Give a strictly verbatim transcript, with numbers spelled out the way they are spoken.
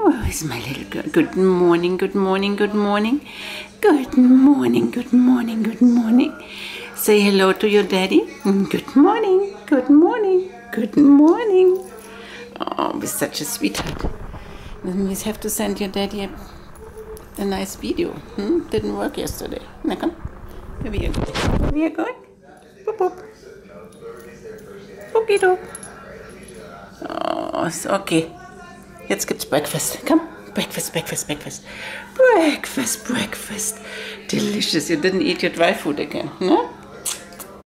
Oh, it's my little girl. Good morning, good morning, good morning. Good morning, good morning, good morning. Say hello to your daddy. Good morning, good morning, good morning. Oh, you're such a sweetheart. Then we have to send your daddy a, a nice video. Hmm? Didn't work yesterday. Now come. Here we are going. Here we are going. Boop, boop. Boogie doop. Oh, it's okay. Jetzt gibt's breakfast. Come. Breakfast, breakfast, breakfast. Breakfast, breakfast. Delicious. You didn't eat your dry food again, no?